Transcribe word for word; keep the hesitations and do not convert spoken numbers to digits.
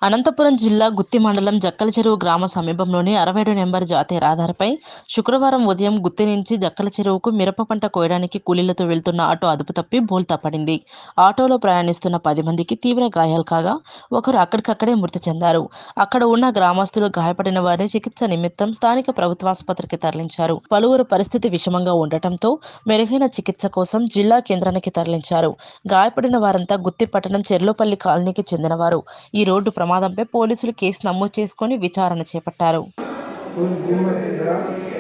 అనంతపురం జిల్లా గుత్తి మండలం జక్కల చెరువు గ్రామ సమీపంలోని అరవై ఏడు నెంబర్ జాతీయ రహదారిపై శుక్రవారం ఉదయం గుత్తి నుంచి జక్కల చెరువుకు మిరప పంట కోయడానికి కూలీలతో వెళ్తున్న ఆటో అదుపు తప్పి బోల్తా పడింది. ఆటోలో ప్రయాణిస్తున్న పది మందికి తీవ్ర గాయాలు కాగా ఒకరు అక్కడికక్కడే మృతి చెందారు. అక్కడ ఉన్న గ్రామస్తులు గాయపడిన వారిని చికిత్స నిమిత్తం స్థానిక ప్రభుత్వాసుపత్రికి తరలించారు. పలువురు పరిస్థితి విషమంగా ఉండటంతో మెరుగైన చికిత్స కోసం జిల్లా కేంద్రానికి తరలించారు. గాయపడిన వారంతా గుత్తి పట్టణం చెర్లోపల్లి కాలనీకి చెందినవారు. ఈ రోడ్డు ప్రమాదంపై పోలీసులు కేసు నమోదు చేసుకొని విచారణ చేపట్టారు.